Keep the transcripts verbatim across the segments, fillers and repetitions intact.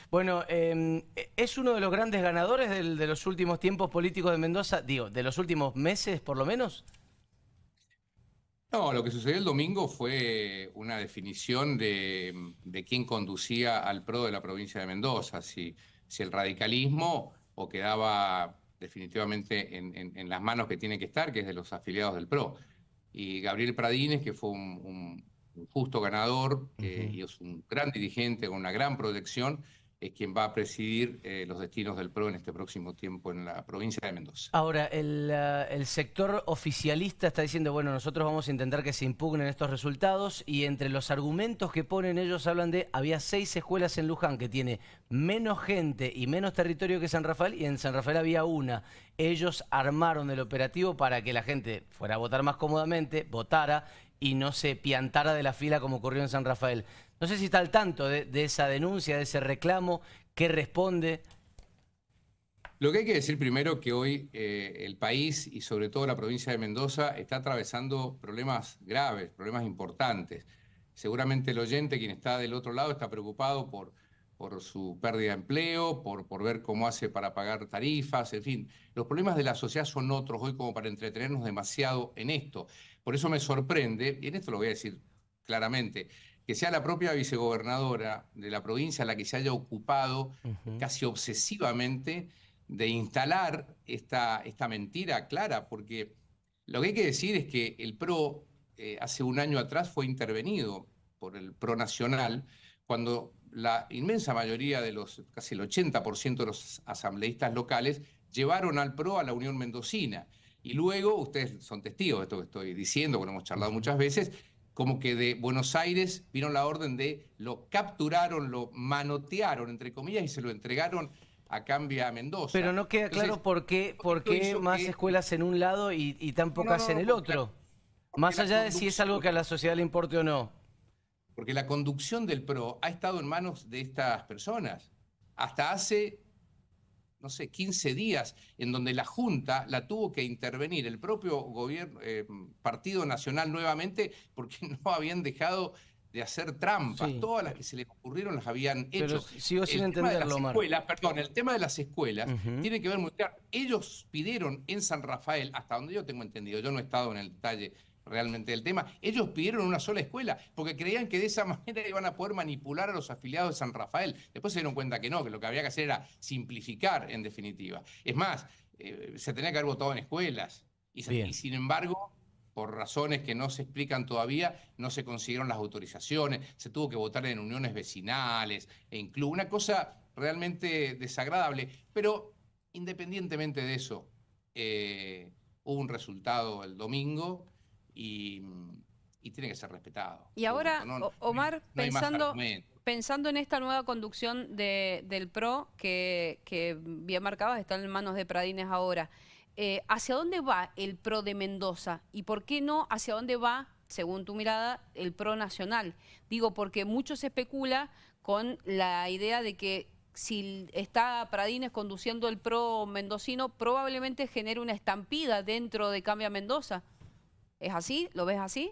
Bueno, eh, ¿es uno de los grandes ganadores del- de los últimos tiempos políticos de Mendoza? Digo, de los últimos meses, por lo menos. No, lo que sucedió el domingo fue una definición de, de quién conducía al PRO de la provincia de Mendoza, si, si el radicalismo o quedaba definitivamente en, en- en las manos que tiene que estar, que es de los afiliados del PRO. Y Gabriel Pradines, que fue un, un- un justo ganador eh, Ujú. y es un gran dirigente con una gran proyección, es quien va a presidir eh, los destinos del PRO en este próximo tiempo en la provincia de Mendoza. Ahora, el, ah, el sector oficialista está diciendo, bueno, nosotros vamos a intentar que se impugnen estos resultados y entre los argumentos que ponen ellos hablan de, había seis escuelas en Luján que tiene menos gente y menos territorio que San Rafael y en San Rafael había una. Ellos armaron el operativo para que la gente fuera a votar más cómodamente, votara y no se piantara de la fila como ocurrió en San Rafael. No sé si está al tanto de, de esa denuncia, de ese reclamo, qué responde. Lo que hay que decir primero que hoy eh, el país y sobre todo la provincia de Mendoza está atravesando problemas graves, problemas importantes. Seguramente el oyente, quien está del otro lado, está preocupado por, por su pérdida de empleo, por, por ver cómo hace para pagar tarifas, en fin. Los problemas de la sociedad son otros hoy como para entretenernos demasiado en esto. Por eso me sorprende, y en esto lo voy a decir claramente, que sea la propia vicegobernadora de la provincia la que se haya ocupado Ujú. casi obsesivamente de instalar esta, esta mentira clara, porque lo que hay que decir es que el PRO eh, hace un año atrás fue intervenido por el PRO Nacional, cuando la inmensa mayoría de los, casi el ochenta por ciento de los asambleístas locales, llevaron al PRO a la Unión Mendocina. Y luego, ustedes son testigos de esto que estoy diciendo, porque hemos charlado Ujú. muchas veces, como que de Buenos Aires vino la orden de lo capturaron, lo manotearon, entre comillas, y se lo entregaron a cambio a Pero Mendoza. no queda claro Entonces, por qué, por esto qué hizo más que... escuelas en un lado y, y tan No, no, pocas no, en no, el porque la, otro. porque Más la allá de si es algo que a conducción, la sociedad le importe o no. porque la conducción del PRO ha estado en manos de estas personas. Hasta hace, no sé, quince días, en donde la Junta la tuvo que intervenir el propio gobierno, eh, Partido Nacional nuevamente, porque no habían dejado de hacer trampas. Sí, Todas las pe- que se les ocurrieron las habían pero hecho. sigo sin El tema de las entenderlo, Omar. escuelas, perdón, el tema de las escuelas Ujú. tiene que ver muy claro. Ellos pidieron en San Rafael, hasta donde yo tengo entendido, yo no he estado en el detalle realmente del tema, ellos pidieron una sola escuela porque creían que de esa manera iban a poder manipular a los afiliados de San Rafael. Después se dieron cuenta que no, que lo que había que hacer era simplificar en definitiva. Es más, eh, se tenía que haber votado en escuelas y, se, y Bien. sin embargo por razones que no se explican todavía, no se consiguieron las autorizaciones, se tuvo que votar en uniones vecinales, e incluso una cosa realmente desagradable, pero independientemente de eso, eh, hubo un resultado el domingo y, y tiene que ser respetado, Y punto. ahora, No, no, O- Omar, no hay más pensando, argumentos. pensando en esta nueva conducción de- del PRO, que, que bien marcabas, está en manos de Pradines ahora, eh, ¿hacia dónde va el PRO de Mendoza? ¿Y por qué no hacia dónde va, según tu mirada, el PRO nacional? Digo, porque mucho se especula con la idea de que si está Pradines conduciendo el PRO mendocino, probablemente genere una estampida dentro de Cambia Mendoza. ¿Es así? ¿Lo ves así?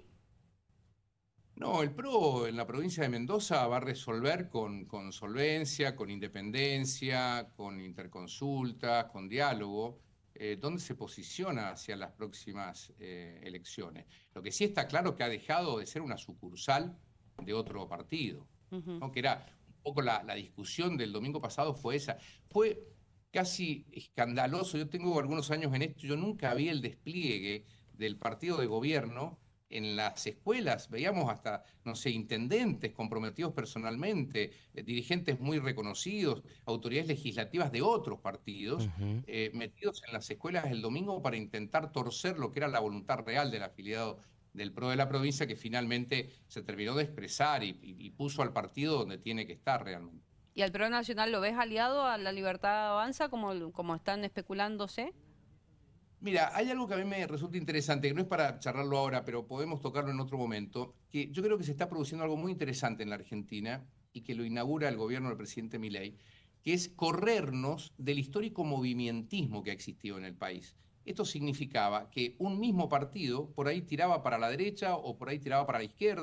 No, el PRO en la provincia de Mendoza va a resolver con, con solvencia, con independencia, con interconsultas, con diálogo, eh, dónde se posiciona hacia las próximas eh, elecciones. Lo que sí está claro que ha dejado de ser una sucursal de otro partido, Ujú. ¿no? Que era un poco la, la discusión del domingo pasado fue esa. Fue casi escandaloso. Yo tengo algunos años en esto, yo nunca vi el despliegue del partido de gobierno en las escuelas. Veíamos hasta, no sé, intendentes comprometidos personalmente, eh, dirigentes muy reconocidos, autoridades legislativas de otros partidos, Ujú. eh, metidos en las escuelas el domingo para intentar torcer lo que era la voluntad real del afiliado del PRO de la provincia, que finalmente se terminó de expresar y, y- y puso al partido donde tiene que estar realmente. ¿Y al PRO Nacional lo ves aliado a la Libertad Avanza, como, como están especulándose? Mira, hay algo que a mí me resulta interesante, que no es para charlarlo ahora, pero podemos tocarlo en otro momento, que yo creo que se está produciendo algo muy interesante en la Argentina y que lo inaugura el gobierno del presidente Milei, que es corrernos del histórico movimentismo que ha existido en el país. Esto significaba que un mismo partido por ahí tiraba para la derecha o por ahí tiraba para la izquierda,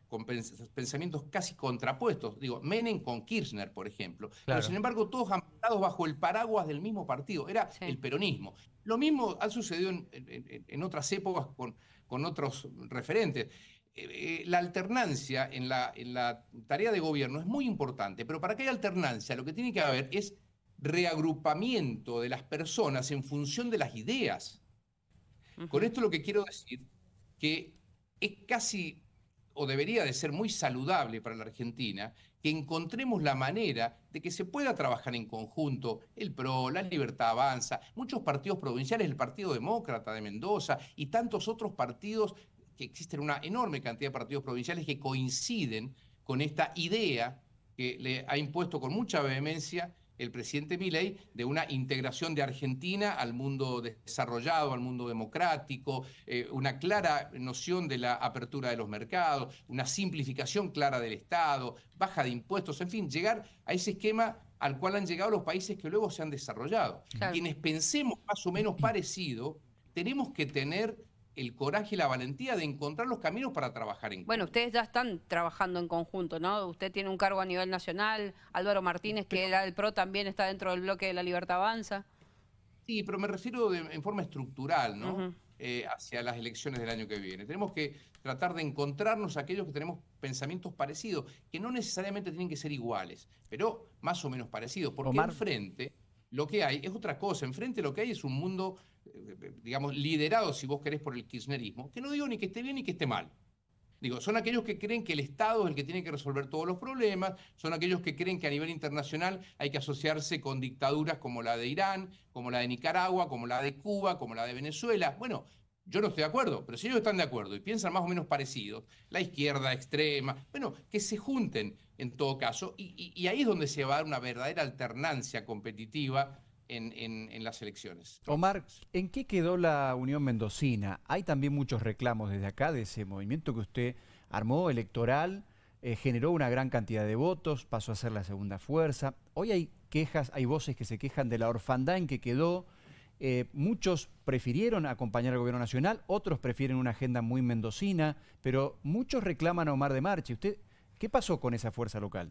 con pens pensamientos casi contrapuestos. Digo, Menem con Kirchner, por ejemplo. Claro. Pero sin embargo, todos amparados bajo el paraguas del mismo partido. Era Sí. el peronismo. Lo mismo ha sucedido en, en, en otras épocas con, con otros referentes. Eh, la alternancia en la, en la tarea de gobierno es muy importante, pero para que haya alternancia lo que tiene que haber es reagrupamiento de las personas en función de las ideas. Uh-huh. Con esto lo que quiero decir que es casi, o debería de ser muy saludable para la Argentina, que encontremos la manera de que se pueda trabajar en conjunto el P R O, la Libertad Avanza, muchos partidos provinciales, el Partido Demócrata de Mendoza y tantos otros partidos, que existen una enorme cantidad de partidos provinciales que coinciden con esta idea que le ha impuesto con mucha vehemencia el presidente Milei de una integración de Argentina al mundo desarrollado, al mundo democrático, eh, una clara noción de la apertura de los mercados, una simplificación clara del Estado, baja de impuestos, en fin, llegar a ese esquema al cual han llegado los países que luego se han desarrollado. Claro. Quienes pensemos más o menos parecido, tenemos que tener el coraje y la valentía de encontrar los caminos para trabajar en conjunto. Bueno, ustedes ya están trabajando en conjunto, ¿no? Usted tiene un cargo a nivel nacional, Álvaro Martínez, que era el P R O, también está dentro del bloque de la Libertad Avanza. Sí, pero me refiero de, en forma estructural, ¿no? Uh-huh. eh, hacia las elecciones del año que viene. Tenemos que tratar de encontrarnos aquellos que tenemos pensamientos parecidos, que no necesariamente tienen que ser iguales, pero más o menos parecidos, porque Omar, enfrente lo que hay es otra cosa. Enfrente lo que hay es un mundo, digamos, liderado, si vos querés, por el kirchnerismo, que no digo ni que esté bien ni que esté mal. Digo, son aquellos que creen que el Estado es el que tiene que resolver todos los problemas, son aquellos que creen que a nivel internacional hay que asociarse con dictaduras como la de Irán, como la de Nicaragua, como la de Cuba, como la de Venezuela. Bueno, yo no estoy de acuerdo, pero si ellos están de acuerdo y piensan más o menos parecidos, la izquierda extrema, bueno, que se junten en todo caso, y, y, y ahí es donde se va a dar una verdadera alternancia competitiva En, en, en las elecciones. Omar, ¿en qué quedó la Unión Mendocina? Hay también muchos reclamos desde acá de ese movimiento que usted armó, electoral, eh, generó una gran cantidad de votos, pasó a ser la segunda fuerza. Hoy hay quejas, hay voces que se quejan de la orfandad en que quedó. Eh, muchos prefirieron acompañar al gobierno nacional, otros prefieren una agenda muy mendocina, pero muchos reclaman a Omar de Marchi. ¿Usted qué pasó con esa fuerza local?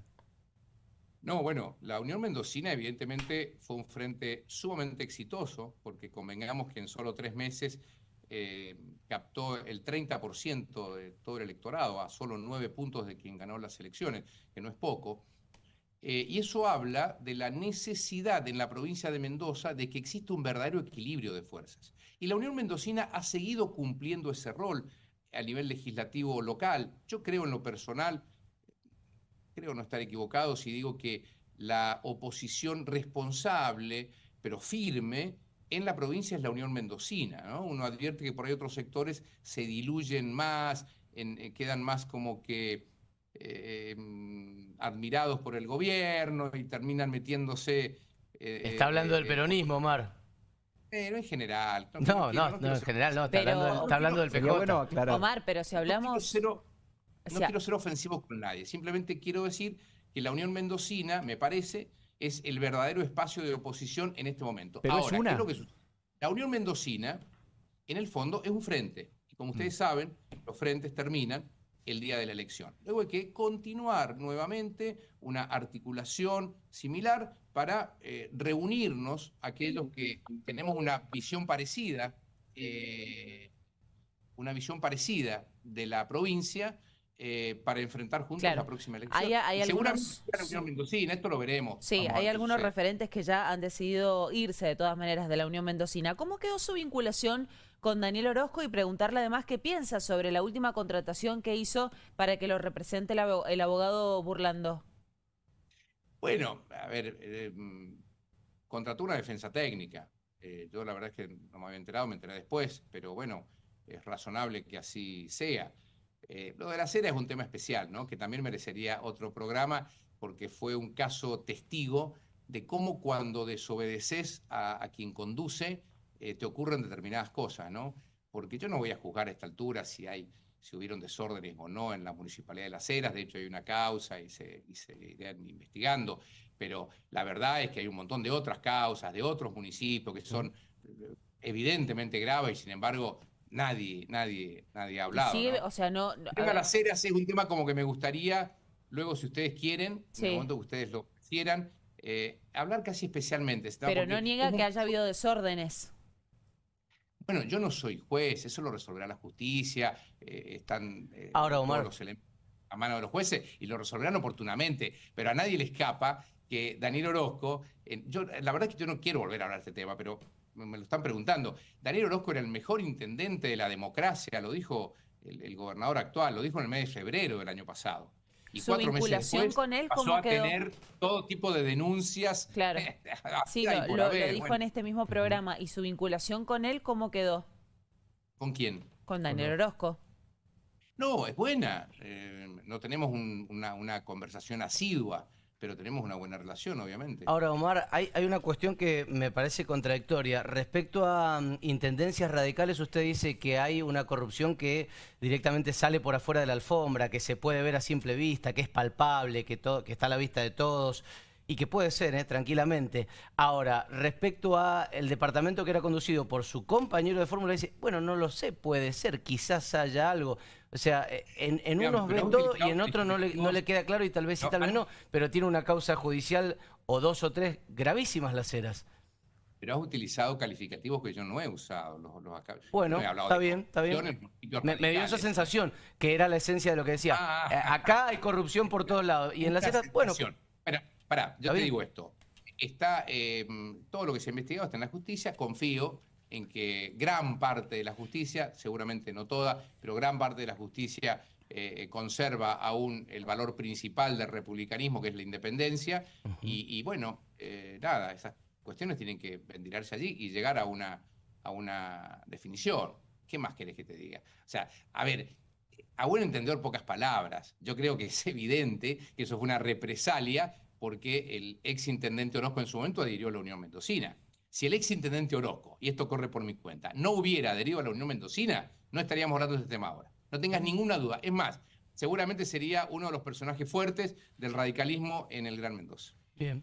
No, bueno, la Unión Mendocina evidentemente fue un frente sumamente exitoso, porque convengamos que en solo tres meses eh, captó el treinta por ciento de todo el electorado, a solo nueve puntos de quien ganó las elecciones, que no es poco. Eh, y eso habla de la necesidad en la provincia de Mendoza de que existe un verdadero equilibrio de fuerzas. Y la Unión Mendocina ha seguido cumpliendo ese rol a nivel legislativo local. Yo creo en lo personal, creo no estar equivocado si digo que la oposición responsable, pero firme, en la provincia es la Unión Mendocina, ¿no? Uno advierte que por ahí otros sectores se diluyen más, en, eh, quedan más como que eh, admirados por el gobierno y terminan metiéndose... Eh, está hablando eh, del peronismo, Omar. Pero en general. No, no, no, no, no en general no, está pero, hablando del, está hablando del P J. Bueno, claro. Omar, pero si hablamos... No No quiero ser ofensivo con nadie, simplemente quiero decir que la Unión Mendocina, me parece, es el verdadero espacio de oposición en este momento. Pero Ahora, es una... ¿qué es lo que sucede? La Unión Mendocina, en el fondo, es un frente. Y como ustedes mm. saben, los frentes terminan el día de la elección. Luego hay que continuar nuevamente una articulación similar para eh, reunirnos aquellos que tenemos una visión parecida, eh, una visión parecida de la provincia, Eh, para enfrentar juntos claro. la próxima elección. Hay, hay seguramente algunos... la Unión Mendocina, esto lo veremos. Sí, Vamos hay algunos referentes que ya han decidido irse de todas maneras de la Unión Mendocina. ¿Cómo quedó su vinculación con Daniel Orozco? Y preguntarle además qué piensa sobre la última contratación que hizo para que lo represente el, abog el abogado Burlando. Bueno, a ver, eh, contrató una defensa técnica. Eh, yo la verdad es que no me había enterado, me enteré después, pero bueno, es razonable que así sea. Eh, lo de la cera es un tema especial, ¿no? Que también merecería otro programa porque fue un caso testigo de cómo cuando desobedeces a, a quien conduce eh, te ocurren determinadas cosas, ¿no? Porque yo no voy a juzgar a esta altura si, hay, si hubieron desórdenes o no en la Municipalidad de Las Heras, de hecho hay una causa y se, y se irán investigando, pero la verdad es que hay un montón de otras causas, de otros municipios que son evidentemente graves y sin embargo nadie, nadie, nadie ha hablado. Sigue, ¿no? o sea, no... El tema de las eras es un tema como que me gustaría, luego si ustedes quieren, Sí. en el momento que ustedes lo quieran, eh, hablar casi especialmente. ¿Está? Pero Porque no niega es un- que haya habido desórdenes. Bueno, yo no soy juez, eso lo resolverá la justicia, eh, están eh, Ahora, todos Omar. los elementos a mano de los jueces y lo resolverán oportunamente, pero a nadie le escapa que Daniel Orozco, eh, yo, la verdad es que yo no quiero volver a hablar de este tema, pero me, me lo están preguntando. Daniel Orozco era el mejor intendente de la democracia, lo dijo el, el gobernador actual, lo dijo en el mes de febrero del año pasado. Y Su cuatro meses vinculación después con él, pasó ¿cómo a quedó? tener todo tipo de denuncias. Claro. Sí, habida y lo, por lo- lo haber. dijo Bueno, en este mismo programa. ¿Y su vinculación con él cómo quedó? ¿con quién? Con Daniel Orozco. No, es buena. Eh, no tenemos un- una, una conversación asidua, pero tenemos una buena relación, obviamente. Ahora, Omar, hay, hay una cuestión que me parece contradictoria. Respecto a mm, intendencias radicales, usted dice que hay una corrupción que directamente sale por afuera de la alfombra, que se puede ver a simple vista, que es palpable, que, todo, que está a la vista de todos y que puede ser, ¿eh? tranquilamente. Ahora, respecto a el departamento que era conducido por su compañero de fórmula, dice, bueno, no lo sé, puede ser, quizás haya algo. O sea, eh, en, en Digamos, unos pero ve es todo utilizado y en otros no le, no le queda claro y tal vez sí, No, tal vez ah, no, pero tiene una causa judicial o dos o tres gravísimas laceras. Pero has utilizado calificativos que yo no he usado. Los, los acá- Bueno, no he hablado está de bien, está bien. corrupción en municipios Me, me dio esa radicales. sensación, que era la esencia de lo que decía. Ah. Eh, acá hay corrupción por todos lados. Y en la Una Sierra, bueno, sensación. Pará, pará, yo ¿Está te bien? digo esto. Está eh, todo lo que se ha investigado está en la justicia. Confío en que gran parte de la justicia, seguramente no toda, pero gran parte de la justicia eh, conserva aún el valor principal del republicanismo, que es la independencia. y, y bueno, eh, nada, esas cuestiones tienen que ventilarse allí y llegar a una, a una definición. ¿Qué más querés que te diga? O sea, a ver, a buen entendedor, pocas palabras. Yo creo que es evidente que eso fue una represalia porque el ex intendente Orozco en su momento adhirió a la Unión Mendocina. Si el ex intendente Orozco, y esto corre por mi cuenta, no hubiera adherido a la Unión Mendocina, no estaríamos hablando de este tema ahora. No tengas ninguna duda. Es más, seguramente sería uno de los personajes fuertes del radicalismo en el Gran Mendoza. bien.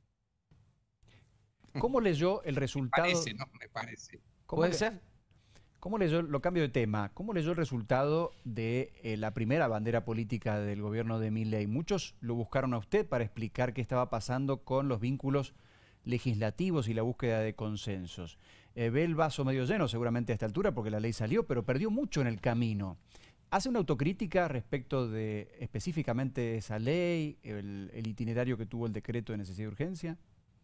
¿Cómo leyó el Me resultado? parece, ¿no? Me parece. ¿Cómo ¿Puede le- ser? ¿Cómo leyó, lo cambio de tema, cómo leyó el resultado de eh, la primera bandera política del gobierno de Milei? Muchos lo buscaron a usted para explicar qué estaba pasando con los vínculos legislativos y la búsqueda de consensos. Eh, ve el vaso medio lleno seguramente a esta altura porque la ley salió, pero perdió mucho en el camino. ¿Hace una autocrítica respecto de específicamente esa ley, el, el itinerario que tuvo el decreto de necesidad de urgencia?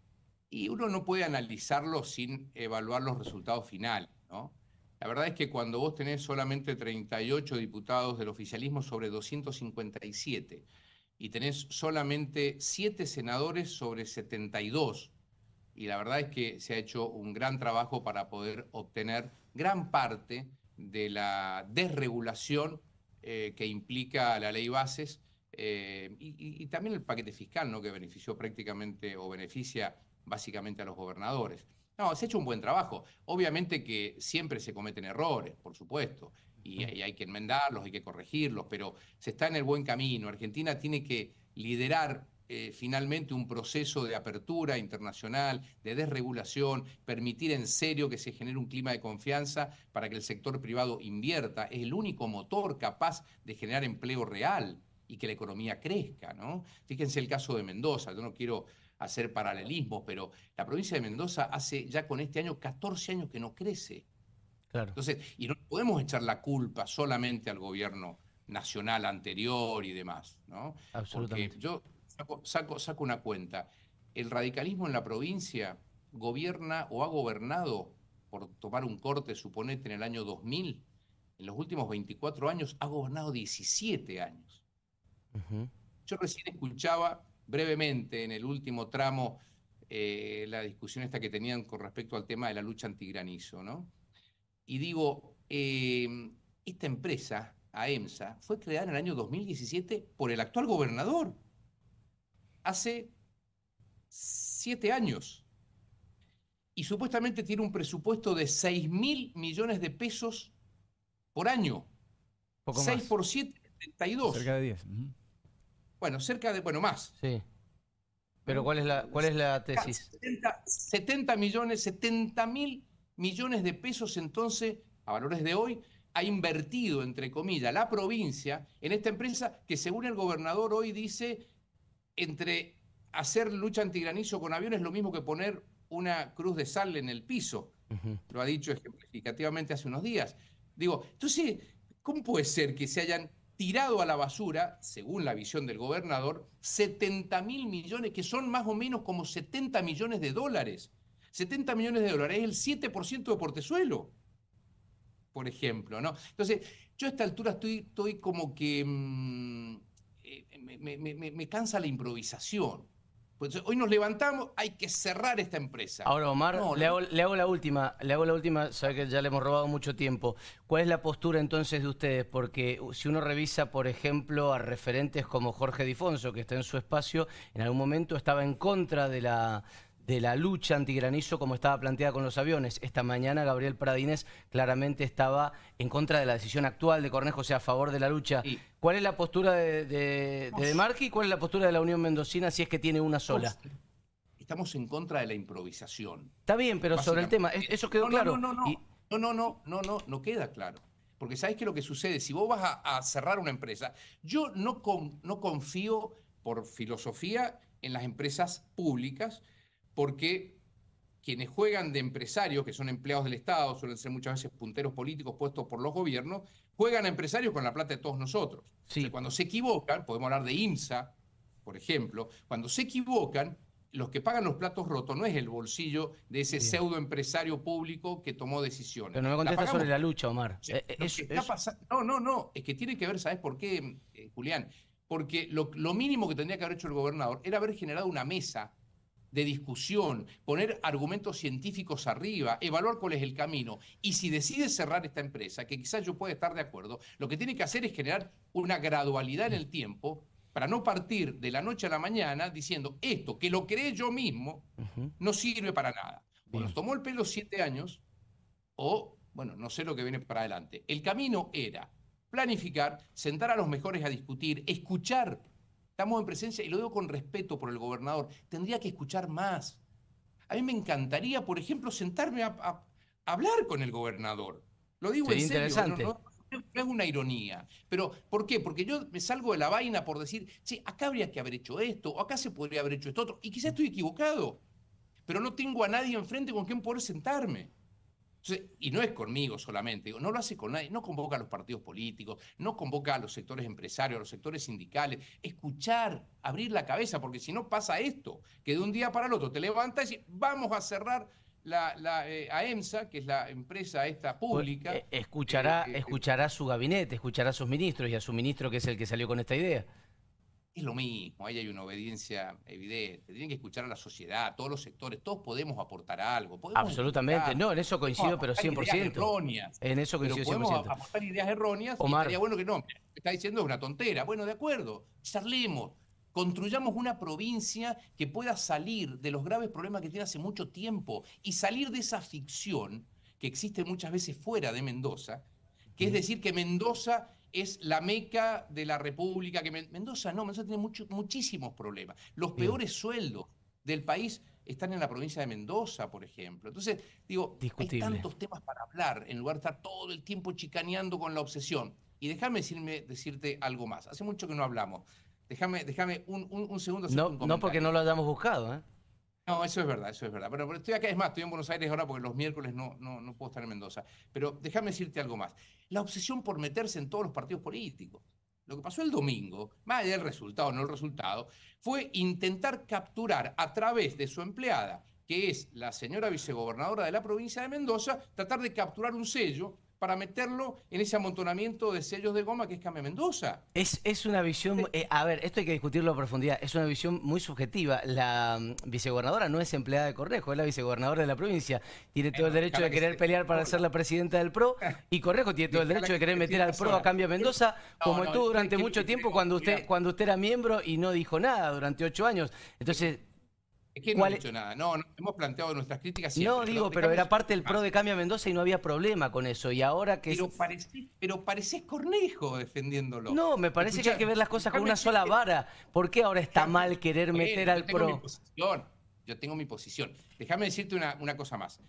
Y uno no puede analizarlo sin evaluar los resultados finales, ¿no? La verdad es que cuando vos tenés solamente treinta y ocho diputados del oficialismo sobre doscientos cincuenta y siete y tenés solamente siete senadores sobre setenta y dos, y la verdad es que se ha hecho un gran trabajo para poder obtener gran parte de la desregulación eh, que implica la ley Bases eh, y, y- y también el paquete fiscal, ¿no? Que benefició prácticamente o beneficia básicamente a los gobernadores. No, se ha hecho un buen trabajo. Obviamente que siempre se cometen errores, por supuesto, y, y hay que enmendarlos, hay que corregirlos, pero se está en el buen camino. Argentina tiene que liderar eh, finalmente un proceso de apertura internacional, de desregulación, permitir en serio que se genere un clima de confianza para que el sector privado invierta. Es el único motor capaz de generar empleo real y que la economía crezca, ¿no? Fíjense el caso de Mendoza. Yo no quiero hacer paralelismos, pero la provincia de Mendoza hace ya con este año catorce años que no crece. Claro. Entonces, y no podemos echar la culpa solamente al gobierno nacional anterior y demás, ¿no? Absolutamente. Porque yo saco, saco, saco una cuenta. El radicalismo en la provincia gobierna o ha gobernado, por tomar un corte, suponete, en el año dos mil, en los últimos veinticuatro años ha gobernado diecisiete años. Ujú. Yo recién escuchaba brevemente en el último tramo eh, la discusión esta que tenían con respecto al tema de la lucha antigranizo, ¿no? Y digo, eh, esta empresa, AEMSA, fue creada en el año dos mil diecisiete por el actual gobernador, hace siete años. Y supuestamente tiene un presupuesto de seis mil millones de pesos por año. Poco seis más. por siete, treinta y dos. Cerca de diez. Ujú. Bueno, cerca de, bueno, más. Sí. Pero ¿cuál es la, cuál es la tesis? setenta, setenta millones, setenta mil millones de pesos entonces a valores de hoy, ha invertido, entre comillas, la provincia en esta empresa que, según el gobernador hoy dice, entre hacer lucha antigranizo con aviones es lo mismo que poner una cruz de sal en el piso. Uh-huh. Lo ha dicho ejemplificativamente hace unos días. Digo, entonces, ¿cómo puede ser que se hayan tirado a la basura, según la visión del gobernador, setenta mil millones, que son más o menos como setenta millones de dólares? setenta millones de dólares es el siete por ciento de Portezuelo, por ejemplo, ¿no? Entonces, yo a esta altura estoy, estoy como que mmm, me, me, me, me cansa la improvisación. Pues hoy nos levantamos, hay que cerrar esta empresa. Ahora, Omar, no, le, hago, le hago la última, le hago la última, sabe que ya le hemos robado mucho tiempo. ¿Cuál es la postura entonces de ustedes? Porque si uno revisa, por ejemplo, a referentes como Jorge Difonso, que está en su espacio, en algún momento estaba en contra de la... de la lucha antigranizo como estaba planteada con los aviones. Esta mañana Gabriel Pradines claramente estaba en contra de la decisión actual de Cornejo, o sea, a favor de la lucha. Sí. ¿Cuál es la postura de, de, de, de Marchi y cuál es la postura de la Unión Mendocina si es que tiene una sola? Estamos en contra de la improvisación. Está bien, pero sobre el tema, ¿eso quedó no, claro? No, no, no, y... no, no, no, no, no, no queda claro. Porque ¿sabés qué es lo que sucede? Si vos vas a, a cerrar una empresa, yo no, con, no confío por filosofía en las empresas públicas, porque quienes juegan de empresarios, que son empleados del Estado, suelen ser muchas veces punteros políticos puestos por los gobiernos, juegan a empresarios con la plata de todos nosotros. Sí. O sea, cuando se equivocan, podemos hablar de IMSA, por ejemplo, cuando se equivocan, los que pagan los platos rotos no es el bolsillo de ese Bien. pseudo empresario público que tomó decisiones. Pero no me contesta sobre la lucha, Omar. O sea, eh, es, es... Pasando... No, no, no, es que tiene que ver, ¿sabes por qué, eh, Julián? Porque lo, lo mínimo que tendría que haber hecho el gobernador era haber generado una mesa de discusión, poner argumentos científicos arriba, evaluar cuál es el camino. Y si decide cerrar esta empresa, que quizás yo pueda estar de acuerdo, lo que tiene que hacer es generar una gradualidad en el tiempo para no partir de la noche a la mañana diciendo esto, que lo creé yo mismo, uh-huh. no sirve para nada. O nos tomó el pelo siete años, o, bueno, no sé lo que viene para adelante. El camino era planificar, sentar a los mejores a discutir, escuchar. Estamos en presencia, y lo digo con respeto por el gobernador, tendría que escuchar más. A mí me encantaría, por ejemplo, sentarme a, a, a hablar con el gobernador. Lo digo Sería en serio, interesante. No, no, no es una ironía. Pero, ¿por qué? Porque yo me salgo de la vaina por decir, sí, acá habría que haber hecho esto, o acá se podría haber hecho esto otro, y quizás estoy equivocado, pero no tengo a nadie enfrente con quien poder sentarme. Entonces, y no es conmigo solamente, no lo hace con nadie, no convoca a los partidos políticos, no convoca a los sectores empresarios, a los sectores sindicales, escuchar, abrir la cabeza, porque si no pasa esto, que de un día para el otro te levantas y dices, vamos a cerrar la, la eh, AEMSA, que es la empresa esta pública. Pues, eh, escuchará, eh, eh, escuchará a su gabinete, escuchará a sus ministros y a su ministro que es el que salió con esta idea. Es lo mismo, ahí hay una obediencia evidente. Tienen que escuchar a la sociedad, a todos los sectores. Todos podemos aportar algo. Podemos Absolutamente. Aportar, no, en eso coincido, pero cien por ciento. Erróneas, en eso coincido cien por ciento. Podemos aportar ideas erróneas Omar. Y estaría bueno que no. Está diciendo es una tontera. Bueno, de acuerdo. Charlemos. Construyamos una provincia que pueda salir de los graves problemas que tiene hace mucho tiempo y salir de esa ficción que existe muchas veces fuera de Mendoza, que es decir que Mendoza es la meca de la República, que Mendoza no, Mendoza tiene mucho, muchísimos problemas. Los Bien. peores sueldos del país están en la provincia de Mendoza, por ejemplo. Entonces, digo, Discutible. hay tantos temas para hablar, en lugar de estar todo el tiempo chicaneando con la obsesión. Y déjame decirme, decirte algo más. Hace mucho que no hablamos. Déjame, déjame un, un, un segundo. No, un no porque no lo hayamos buscado, ¿eh? No, eso es verdad, eso es verdad. Pero, pero estoy acá, es más, estoy en Buenos Aires ahora porque los miércoles no, no, no puedo estar en Mendoza. Pero déjame decirte algo más. La obsesión por meterse en todos los partidos políticos. Lo que pasó el domingo, más allá del resultado o no el resultado, fue intentar capturar a través de su empleada, que es la señora vicegobernadora de la provincia de Mendoza, tratar de capturar un sello para meterlo en ese amontonamiento de sellos de goma que es Cambia Mendoza. Es, es una visión, eh, a ver, esto hay que discutirlo a profundidad, es una visión muy subjetiva. La um, vicegobernadora no es empleada de Cornejo, es la vicegobernadora de la provincia. Tiene todo el derecho de querer pelear para ser la presidenta del P R O, y Cornejo tiene todo el derecho de querer meter al P R O a Cambia Mendoza, como estuvo durante mucho tiempo cuando usted, cuando usted era miembro y no dijo nada durante ocho años. Entonces... Es que no he dicho nada, no, no, hemos planteado nuestras críticas siempre. No, digo, pero, pero era parte del P R O de Cambia Mendoza y no había problema con eso, y ahora que... Pero, parecés, pero parecés Cornejo defendiéndolo. No, me parece Escuchá, que hay que ver las cosas con una sola vara. ¿Por qué ahora está mal querer meter al P R O? Yo tengo mi posición, yo tengo mi posición. Déjame decirte una, una cosa más.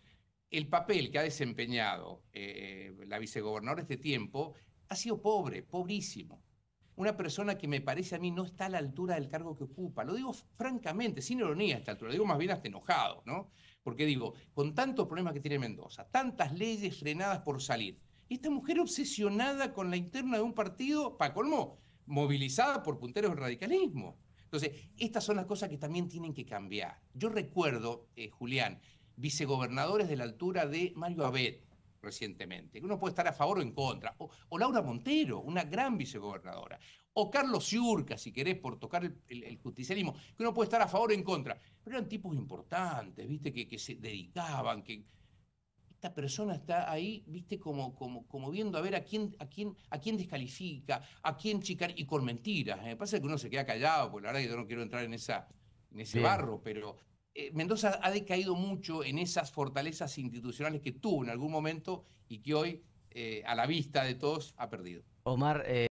el papel que ha desempeñado eh, la vicegobernadora este tiempo ha sido pobre, pobrísimo. Una persona que me parece a mí no está a la altura del cargo que ocupa. Lo digo francamente, sin ironía a esta altura, lo digo más bien hasta enojado, ¿no? Porque digo, con tantos problemas que tiene Mendoza, tantas leyes frenadas por salir, esta mujer obsesionada con la interna de un partido, para colmo, movilizada por punteros del radicalismo. Entonces, estas son las cosas que también tienen que cambiar. Yo recuerdo, eh, Julián, vicegobernadores de la altura de Mario Abet, recientemente, que uno puede estar a favor o en contra, o, o Laura Montero, una gran vicegobernadora, o Carlos Ciurca, si querés, por tocar el, el, el justicialismo, que uno puede estar a favor o en contra, pero eran tipos importantes, viste, que, que se dedicaban, que esta persona está ahí, viste, como, como, como viendo a ver a quién, a quién, a quién descalifica, a quién chicar, y con mentiras. Me pasa que uno se queda callado, porque la verdad que yo no quiero entrar en, esa, en ese Bien. barro, pero eh, Mendoza ha decaído mucho en esas fortalezas institucionales que tuvo en algún momento y que hoy, eh, a la vista de todos, ha perdido. Omar, eh,